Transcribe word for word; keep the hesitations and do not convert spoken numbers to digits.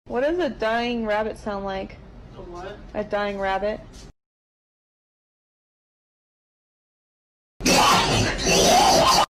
What does a dying rabbit sound like? A what? A dying rabbit.